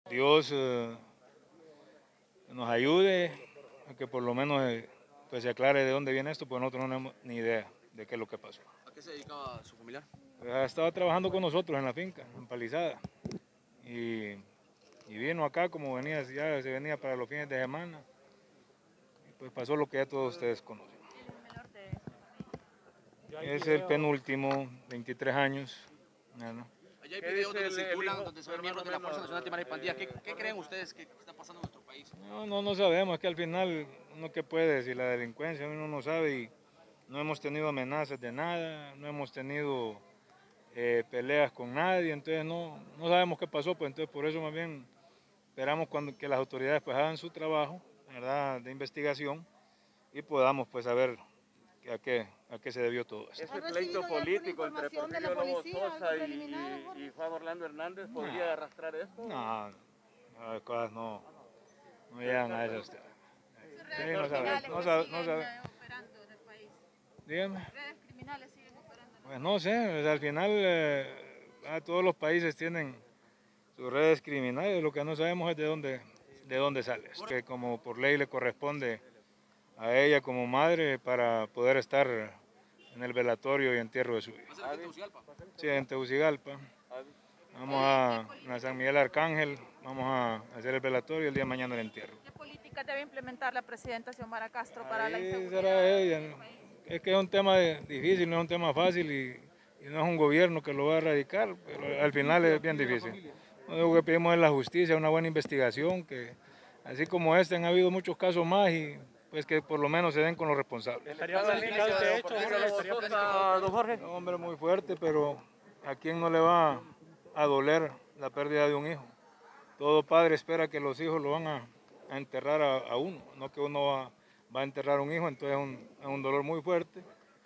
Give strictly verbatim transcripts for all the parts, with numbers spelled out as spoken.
Dios eh, nos ayude a que por lo menos eh, pues se aclare de dónde viene esto, pues nosotros no tenemos ni idea de qué es lo que pasó. ¿A qué se dedicaba su familiar? Pues, estaba trabajando con nosotros en la finca, en Palizada, y, y vino acá como venía, ya se venía para los fines de semana, y pues pasó lo que ya todos ustedes conocen. Es el penúltimo, veintitrés años. ¿no? Allá hay videos donde circulan, donde se ven miembros de la Fuerza Nacional Antimafia y Pandillas. ¿Qué, ¿Qué creen ustedes que está pasando en nuestro país? No, no, no sabemos, es que al final uno que puede decir, la delincuencia uno no sabe y no hemos tenido amenazas de nada, no hemos tenido eh, peleas con nadie, entonces no, no sabemos qué pasó, pues entonces por eso más bien esperamos cuando, que las autoridades pues hagan su trabajo, ¿verdad?, de investigación y podamos pues saber a qué, a qué se debió todo esto. Ese pleito político entre Porfirio Lobo Sosa y, y, y Juan Orlando Hernández podría no, arrastrar esto. No, no, las cosas no, no llegan a eso. Sí, no sabe, no sabe, no sabe. Operando en el país. Dígame. Redes criminales siguen operando. Pues no sé, o sea, al final eh, todos los países tienen sus redes criminales, lo que no sabemos es de dónde, de dónde sale. Que como por ley le corresponde a ella como madre para poder estar en el velatorio y entierro de su hijo. ¿Va a ser en Tegucigalpa? Sí, en Tegucigalpa. Vamos a, a San Miguel Arcángel, vamos a hacer el velatorio y el día de mañana el entierro. ¿Qué política debe implementar la presidenta Xiomara Castro para Ahí la inseguridad? será ella, ¿no? Es que es un tema difícil, no es un tema fácil y, y no es un gobierno que lo va a erradicar, pero al final es bien difícil. Lo que pedimos es la justicia, una buena investigación, que así como este han habido muchos casos más y pues que por lo menos se den con los responsables. ¿Estaría planificado este hecho? ¿Estaría planificado, don Jorge? Un hombre muy fuerte, pero ¿a quién no le va a doler la pérdida de un hijo? Todo padre espera que los hijos lo van a, a enterrar a, a uno, no que uno va, va a enterrar a un hijo, entonces es un, es un dolor muy fuerte,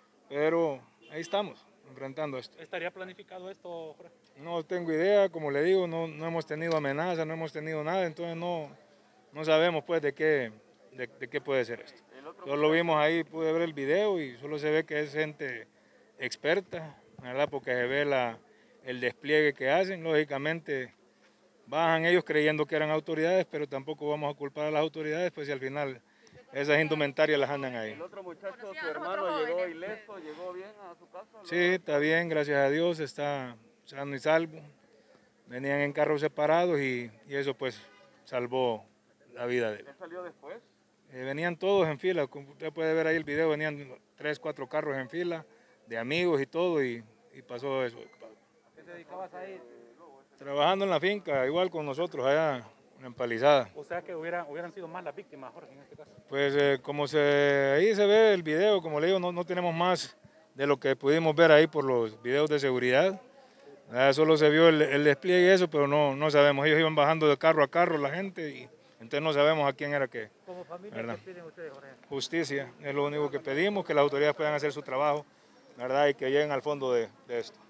pero ahí estamos, enfrentando esto. ¿Estaría planificado esto, Jorge? No tengo idea, como le digo, no, no hemos tenido amenazas, no hemos tenido nada, entonces no, no sabemos pues de qué, de, de qué puede ser esto. Solo lo vimos ahí, pude ver el video y solo se ve que es gente experta, ¿verdad? Porque se ve la, el despliegue que hacen, lógicamente bajan ellos creyendo que eran autoridades, pero tampoco vamos a culpar a las autoridades, pues si al final esas indumentarias las andan ahí. ¿El otro muchacho, su hermano, llegó ileso, llegó bien a su casa? Sí, está bien, gracias a Dios, está sano y salvo. Venían en carros separados y, y eso pues salvó la vida de él. ¿Qué salió después? Eh, venían todos en fila, como usted puede ver ahí el video, venían tres, cuatro carros en fila, de amigos y todo, y, y pasó eso. ¿A qué te dedicabas ahí? Trabajando en la finca, igual con nosotros allá en Palizada. O sea que hubiera, hubieran sido más las víctimas, Jorge, en este caso. Pues eh, como se, ahí se ve el video, como le digo, no, no tenemos más de lo que pudimos ver ahí por los videos de seguridad. Ah, solo se vio el, el despliegue y eso, pero no, no sabemos. Ellos iban bajando de carro a carro la gente y entonces no sabemos a quién era que. Como familia, ¿verdad? ¿qué piden ustedes, Jorge? Justicia, es lo único que pedimos, que las autoridades puedan hacer su trabajo, ¿verdad? Y que lleguen al fondo de, de esto.